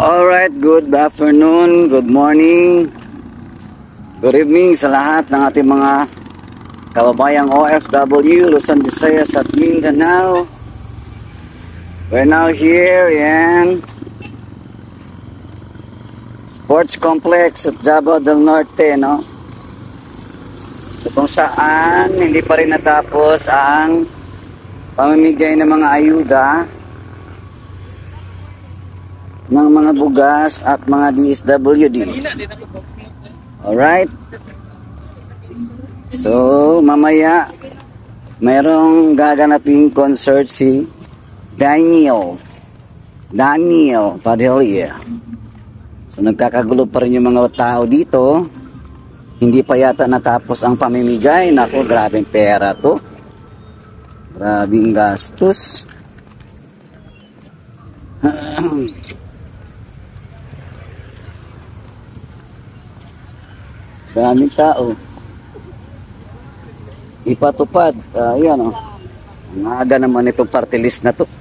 Alright, good afternoon, good morning, good evening sa lahat ng ating mga kababayang OFW, Luzon, Visayas at Mindanao. We're now here in Sports Complex at Davao del Norte, no? So kung saan hindi pa rin natapos ang pamimigay ng mga ayuda ng mga bugas at mga DSWD. Alright. So, mamaya mayroong gaganaping concert si Daniel Padilla. So, nagkakagulo pa rin yung mga tao dito. Hindi pa yata natapos ang pamimigay. Nako, grabeng pera to. Grabing gastos. Daming tao. Ipatupad. Ayan o. Ang aga naman itong party list na to.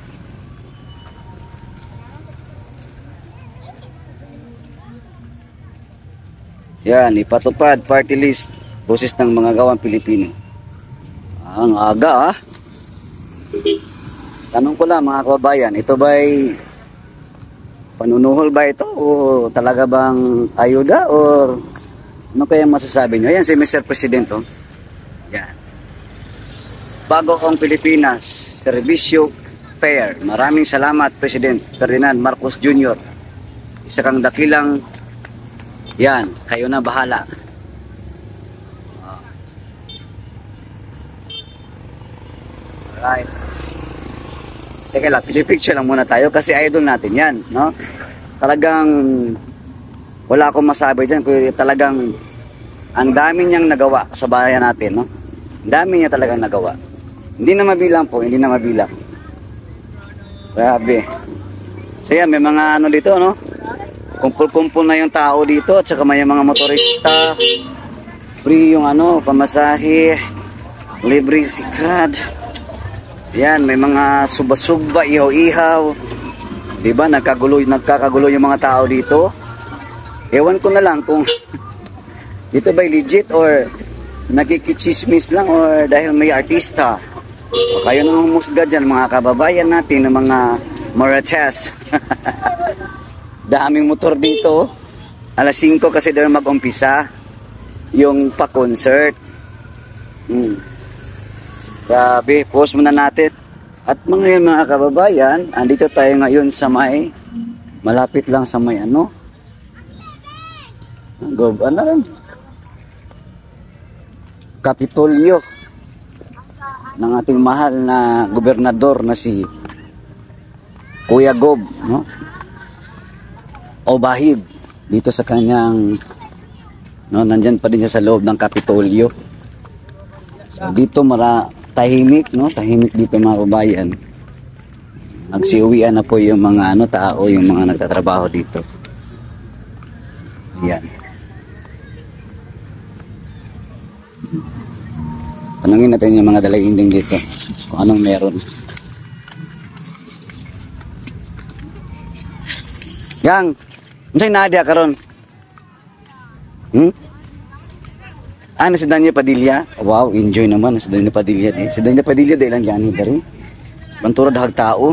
Yan, ipatupad party list. Boses ng mga gawang Pilipino. Ang aga Tanong ko lang mga kababayan, ito ba'y panunuhol ba ito? O talaga bang ayuda? O ano kaya masasabi nyo? Ayan si Mr. President. Oh. Yan. Bago kong Pilipinas, Servisyo Fair. Maraming salamat, President Ferdinand Marcos Jr. Isa kang dakilang, yan, kayo na bahala. Alright. Teka lang, picture lang muna tayo kasi idol natin yan, no? Talagang wala akong masabi dyan, kaya talagang ang dami niyang nagawa sa bayan natin, no? Ang dami niya talagang nagawa. Hindi na mabilang po, hindi na mabilang. Grabe. So yan, may mga ano dito, no? Kumpul-kumpul na yung tao dito at saka may mga motorista. Free yung ano, pamasahe, libre sikad. Yan, may mga suba-suba, ihaw-ihaw. Diba, nagkakagulo yung mga tao dito. Ewan ko na lang kung dito ba legit or nakikichismis lang or dahil may artista. O kayo nang humusga dyan mga kababayan natin ng mga Marites. Daming motor dito. Alas 5 kasi daw mag-umpisa yung pa-concert. Grabe, pause muna natin. At mga kababayan, andito tayo ngayon sa may malapit lang sa may ano Kapitolyo ng ating mahal na gobernador na si Kuya Gob, no? O Bahib dito sa kanyang nandyan pa din siya sa loob ng Kapitolyo. So dito tahimik, no? Tahimik dito mga kababayan. Nagsiuwian na po yung mga tao, yung mga nagtatrabaho dito. Ayan. Tanungin natin yung mga dalainding dito kung anong meron. Yang, unsay nadia karon? Si Daniel Padilla. Wow, enjoy naman si Daniel Padilla. Si Daniel Padilla dahil lang yan dari. Bantura dahag tao.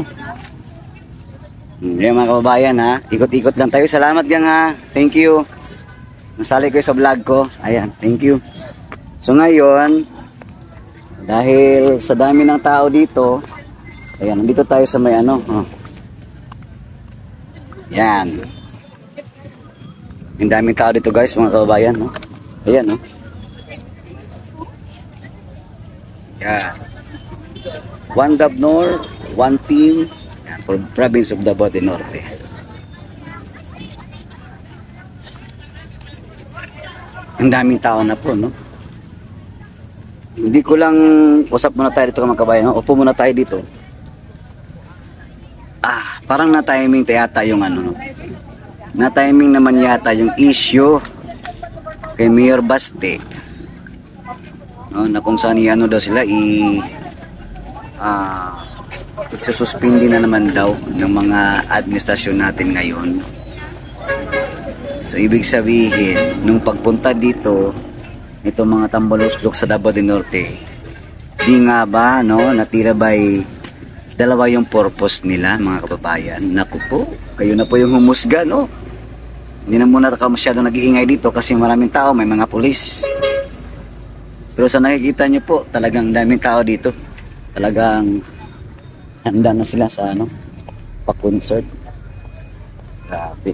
Yan mga kababayan ha. Ikot-ikot lang tayo. Salamat gang ha. Thank you. Nasali kayo sa vlog ko. Ayan, thank you. So ngayon, dahil sa dami ng tao dito, ayan, nandito tayo sa may yan. Yung daming tao dito guys, mga kababayan, no? Ayan, no? Yan. One Davnor, one team, yan, for province of Davao del Norte. Ang daming tao na po, no? Hindi ko lang, usap muna tayo dito mga kabayan, no? Upo muna tayo dito. Parang na-timing yata yung no? Na-timing naman yata yung issue kay Mayor Baste. No, na kung saan daw sila isususpindi na naman daw ng mga administrasyon natin ngayon So ibig sabihin, nung pagpunta dito, itong mga tambaluslok sa Davao del Norte, di nga ba, no, natira ba'y dalawa yung purpose nila, mga kababayan. Naku po, kayo na po yung humusga, no? Hindi na muna ka masyadong nag-iingay dito kasi maraming tao, may mga pulis. Pero sa nakikita nyo po, talagang daming tao dito. Talagang handa na sila sa ano, pa-concert. Grabe.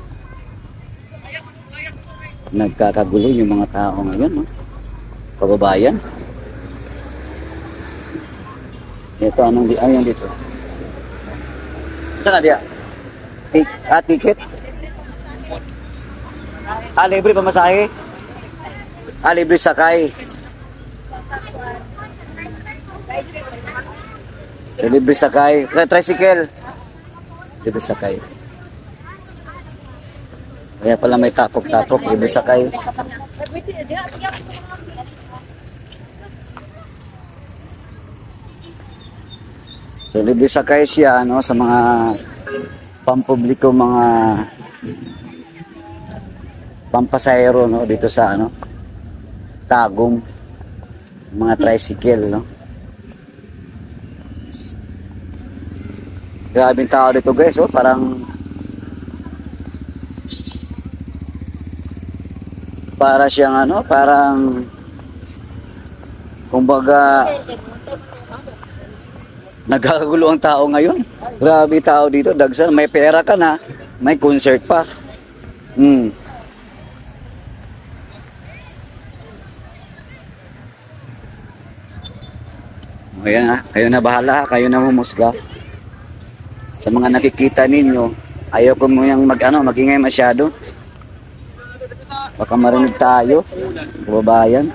Nagkakagulo yung mga tao ngayon, no? Kababayan. Ito, ano yan dito? Saan na diya? Ticket? Libre pamasahe? Libre sakay? So, libre sakay? Tricycle? Libre sakay. Kaya pala may tapok-tapok, libre sakay. So, libre sakay siya, no, sa mga pampubliko, mga pampasahero, no, dito sa ano, Tagum, mga tricycle, no. Grabing tao dito, guys, oh, parang para siyang ano, parang kumbaga nagkakagulo ang tao ngayon. Grabe tao dito, dagsan, may pera ka na, may concert pa. Ayan ha, kayo na bahala, kayo na humusga. Sa mga nakikita ninyo, ayaw ko mo yung magingay masyado. Baka marinig tayo, kababayan.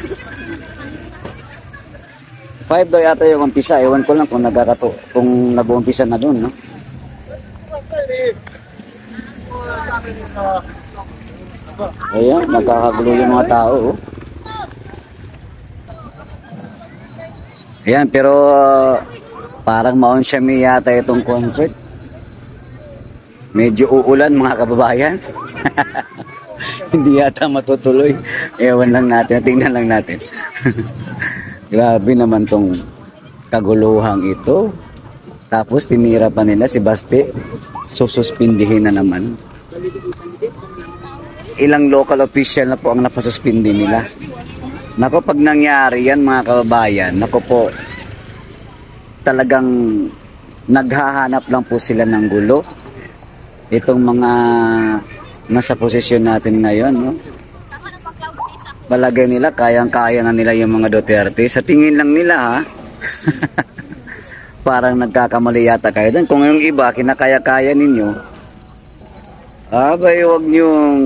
5 daw yata yung umpisa. Ewan ko lang kung kung nag-uumpisa na doon, no? Ayan, nagkakagulo yung mga tao, oh. Ayan, pero parang Mount Siami yata itong concert. Medyo uulan, mga kababayan. Hindi yata matutuloy. Ewan lang natin, tingnan lang natin. Grabe naman tong kaguluhang ito. Tapos tinira pa nila si Basti. Sususpindihin na naman. Ilang local official na po ang napasuspindi nila. Nako, pag nangyari yan, mga kababayan, nako po, talagang naghahanap lang po sila ng gulo. Itong mga nasa posisyon natin ngayon, no? Balagay nila, kayang-kaya na nila yung mga Duterte. Sa tingin lang nila, ha? Parang nagkakamali yata kayo dun. Kung yung iba, kinakaya-kaya ninyo, abay, huwag nyong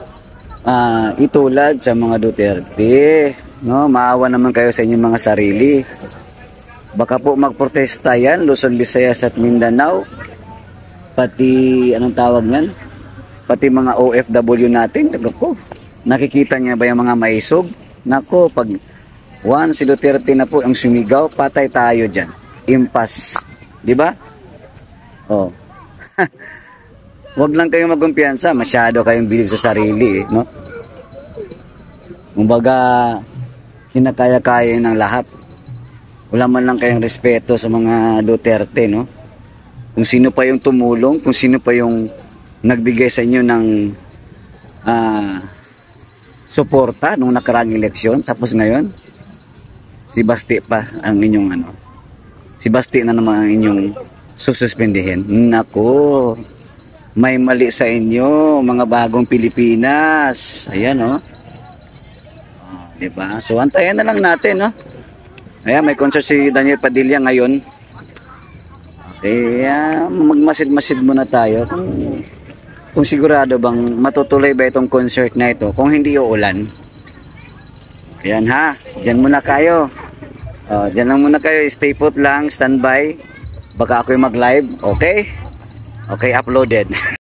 itulad sa mga Duterte. No? Maawa naman kayo sa inyong mga sarili. Baka po magprotesta yan, Luzon, Visayas at Mindanao. Pati, anong tawag yan? Pati mga OFW natin, po. Nakikita niya ba yung mga maisog? Nako, pag si Duterte na po ang sumigaw, patay tayo dyan. Impas. Di ba? Oh. Huwag lang kayong magkumpiyansa. Masyado kayong bilib sa sarili, no? Kumbaga, kinakaya-kaya ng lahat. Wala man lang kayong respeto sa mga Duterte, no? Kung sino pa yung tumulong, kung sino pa yung nagbigay sa inyo ng suporta nung nakaraang eleksyon, tapos ngayon si Basti pa ang inyong si Basti na naman ang inyong sususpendihin. Nako, may mali sa inyo, mga bagong Pilipinas. Ayan, oh. Diba? So antayin na lang natin, no? Ayan, may concert si Daniel Padilla ngayon. Okay, magmasid-masid muna tayo kung sigurado bang matutuloy ba itong concert na ito kung hindi uulan. Ayan ha, dyan muna kayo. Dyan lang muna kayo, stay put lang, standby. Baka ako'y mag-live, okay? Okay, uploaded.